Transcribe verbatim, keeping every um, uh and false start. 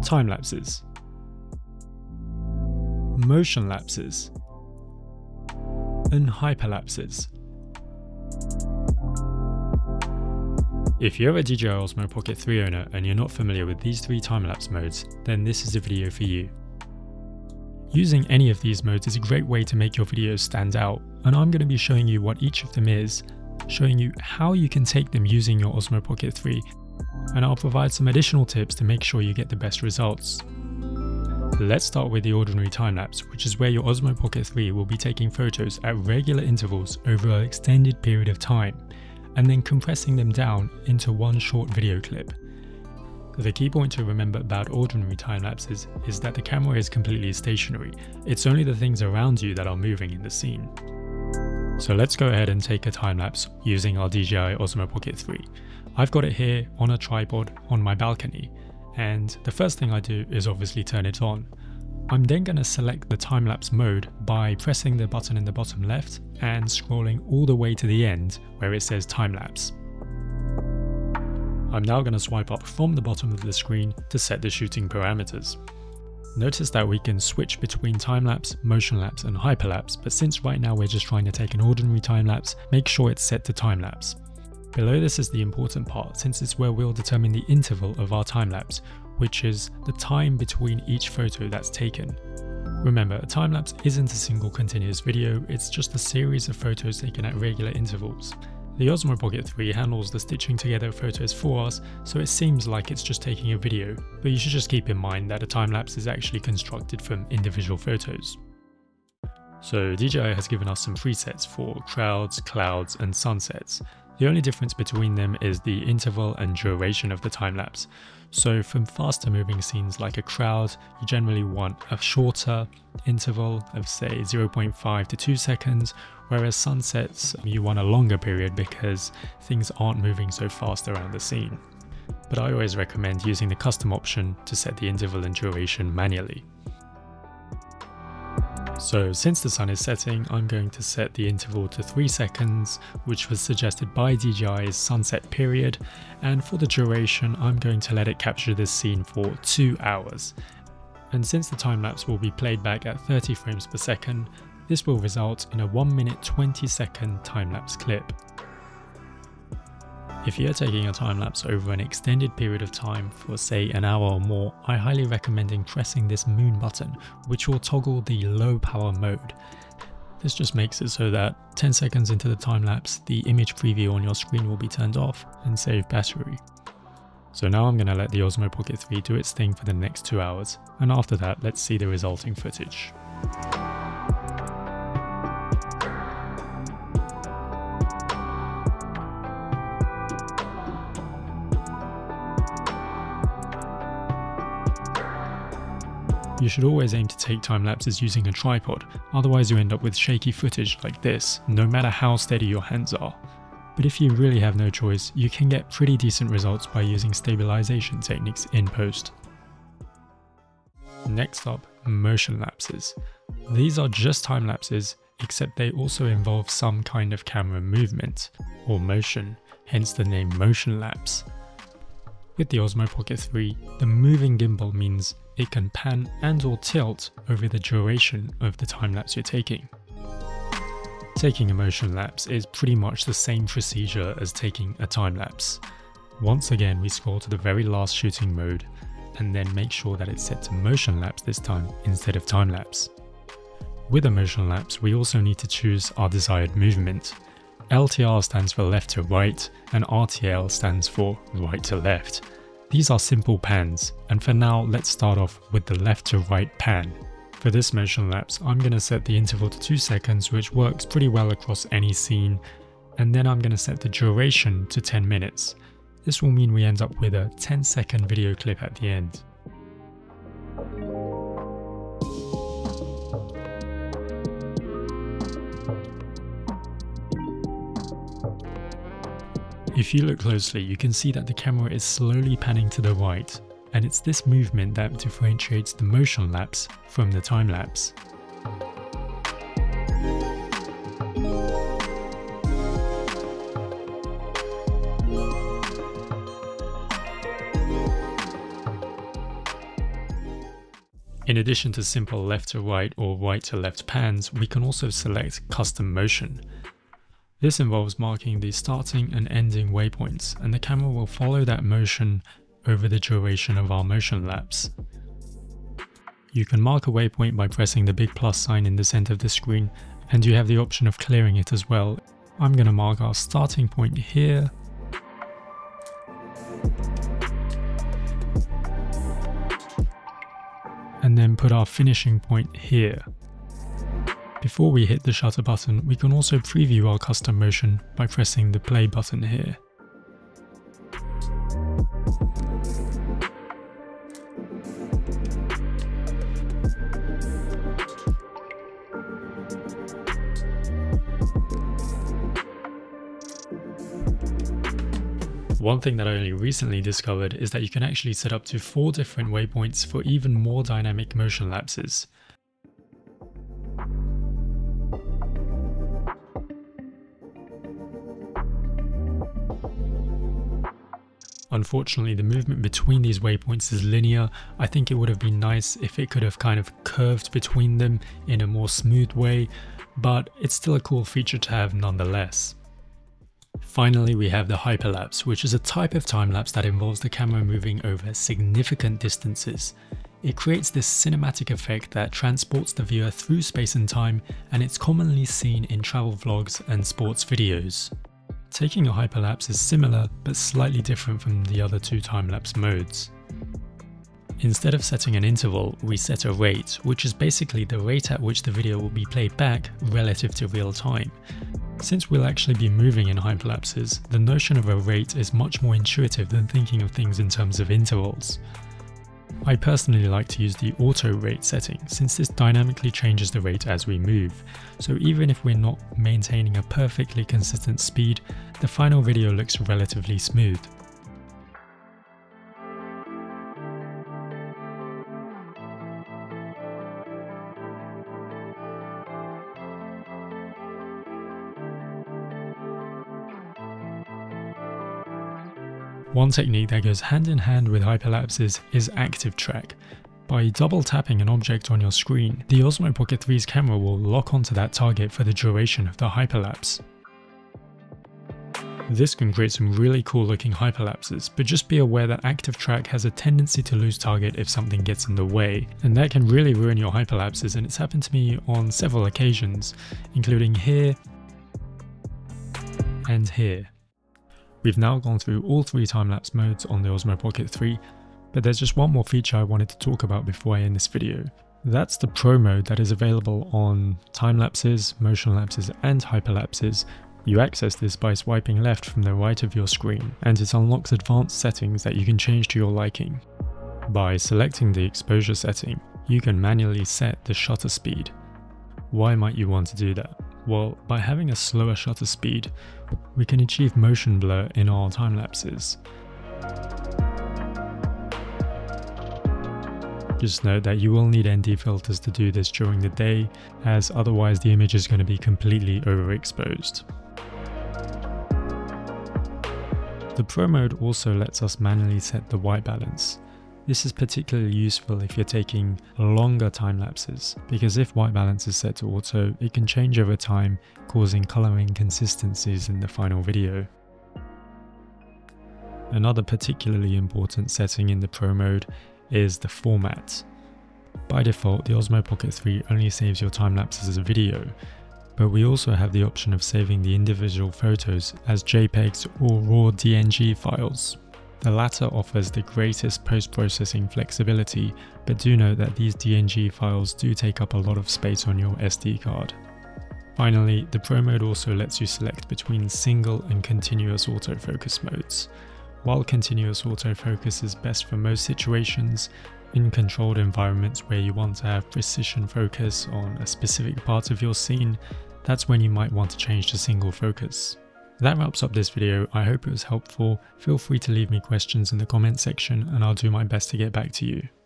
Timelapses, Motionlapses, and Hyperlapses. If you're a D J I Osmo Pocket three owner and you're not familiar with these three time-lapse modes, then this is a video for you. Using any of these modes is a great way to make your videos stand out, and I'm going to be showing you what each of them is, showing you how you can take them using your Osmo Pocket three, and I'll provide some additional tips to make sure you get the best results. Let's start with the ordinary time-lapse, which is where your Osmo Pocket three will be taking photos at regular intervals over an extended period of time, and then compressing them down into one short video clip. The key point to remember about ordinary time-lapses is that the camera is completely stationary. It's only the things around you that are moving in the scene. So let's go ahead and take a time-lapse using our D J I Osmo Pocket three. I've got it here on a tripod on my balcony, and the first thing I do is obviously turn it on. I'm then going to select the time-lapse mode by pressing the button in the bottom left and scrolling all the way to the end where it says time-lapse. I'm now going to swipe up from the bottom of the screen to set the shooting parameters. Notice that we can switch between time-lapse, motion-lapse and hyperlapse, but since right now we're just trying to take an ordinary time-lapse, make sure it's set to time-lapse. Below this is the important part, since it's where we'll determine the interval of our time-lapse, which is the time between each photo that's taken. Remember, a time-lapse isn't a single continuous video, it's just a series of photos taken at regular intervals. The Osmo Pocket three handles the stitching together of photos for us, so it seems like it's just taking a video, but you should just keep in mind that a time-lapse is actually constructed from individual photos. So D J I has given us some presets for crowds, clouds and sunsets. The only difference between them is the interval and duration of the time-lapse. So from faster moving scenes like a crowd, you generally want a shorter interval of say zero point five to two seconds, whereas sunsets you want a longer period because things aren't moving so fast around the scene. But I always recommend using the custom option to set the interval and duration manually. So since the sun is setting, I'm going to set the interval to three seconds, which was suggested by D J I's sunset period, and for the duration I'm going to let it capture this scene for two hours. And since the time-lapse will be played back at thirty frames per second, this will result in a one minute twenty second time-lapse clip. If you're taking a time-lapse over an extended period of time for say an hour or more, I highly recommend pressing this moon button, which will toggle the low power mode. This just makes it so that ten seconds into the time-lapse, the image preview on your screen will be turned off and save battery. So now I'm going to let the Osmo Pocket three do its thing for the next two hours, and after that let's see the resulting footage. You should always aim to take time-lapses using a tripod, otherwise you end up with shaky footage like this, no matter how steady your hands are. But if you really have no choice, you can get pretty decent results by using stabilization techniques in post. Next up, motion lapses. These are just time-lapses, except they also involve some kind of camera movement, or motion, hence the name Motionlapse. With the Osmo Pocket three, the moving gimbal means it can pan and or tilt over the duration of the time-lapse you're taking. Taking a motion lapse is pretty much the same procedure as taking a time-lapse. Once again, we scroll to the very last shooting mode and then make sure that it's set to motion lapse this time instead of time-lapse. With a motion lapse, we also need to choose our desired movement. L T R stands for left to right and R T L stands for right to left. These are simple pans, and for now let's start off with the left to right pan. For this motion lapse, I'm going to set the interval to two seconds, which works pretty well across any scene, and then I'm going to set the duration to ten minutes. This will mean we end up with a ten second video clip at the end. If you look closely, you can see that the camera is slowly panning to the right, and it's this movement that differentiates the motion lapse from the time lapse. In addition to simple left to right or right to left pans, we can also select custom motion. This involves marking the starting and ending waypoints, and the camera will follow that motion over the duration of our motion lapse. You can mark a waypoint by pressing the big plus sign in the center of the screen, and you have the option of clearing it as well. I'm going to mark our starting point here. And then put our finishing point here. Before we hit the shutter button, we can also preview our custom motion by pressing the play button here. One thing that I only recently discovered is that you can actually set up to four different waypoints for even more dynamic motion lapses. Unfortunately, the movement between these waypoints is linear. I think it would have been nice if it could have kind of curved between them in a more smooth way, but it's still a cool feature to have nonetheless. Finally, we have the hyperlapse, which is a type of time-lapse that involves the camera moving over significant distances. It creates this cinematic effect that transports the viewer through space and time, and it's commonly seen in travel vlogs and sports videos. Taking a hyperlapse is similar, but slightly different from the other two time-lapse modes. Instead of setting an interval, we set a rate, which is basically the rate at which the video will be played back relative to real time. Since we'll actually be moving in hyperlapses, the notion of a rate is much more intuitive than thinking of things in terms of intervals. I personally like to use the auto rate setting, since this dynamically changes the rate as we move, so even if we're not maintaining a perfectly consistent speed, the final video looks relatively smooth. One technique that goes hand in hand with hyperlapses is active track. By double tapping an object on your screen, the Osmo Pocket three's camera will lock onto that target for the duration of the hyperlapse. This can create some really cool looking hyperlapses, but just be aware that active track has a tendency to lose target if something gets in the way, and that can really ruin your hyperlapses, and it's happened to me on several occasions, including here and here. We've now gone through all three time-lapse modes on the Osmo Pocket three, but there's just one more feature I wanted to talk about before I end this video. That's the Pro mode that is available on Timelapses, Motionlapses and Hyperlapses. You access this by swiping left from the right of your screen, and it unlocks advanced settings that you can change to your liking. By selecting the exposure setting, you can manually set the shutter speed. Why might you want to do that? Well, by having a slower shutter speed, we can achieve motion blur in our time lapses. Just note that you will need N D filters to do this during the day, as otherwise the image is going to be completely overexposed. The Pro mode also lets us manually set the white balance. This is particularly useful if you're taking longer time lapses, because if white balance is set to auto, it can change over time, causing color inconsistencies in the final video. Another particularly important setting in the Pro mode is the format. By default, the Osmo Pocket three only saves your time lapses as a video, but we also have the option of saving the individual photos as JPEGs or raw D N G files. The latter offers the greatest post-processing flexibility, but do note that these D N G files do take up a lot of space on your S D card. Finally, the Pro mode also lets you select between single and continuous autofocus modes. While continuous autofocus is best for most situations, in controlled environments where you want to have precision focus on a specific part of your scene, that's when you might want to change to single focus. That wraps up this video. I hope it was helpful. Feel free to leave me questions in the comment section and I'll do my best to get back to you.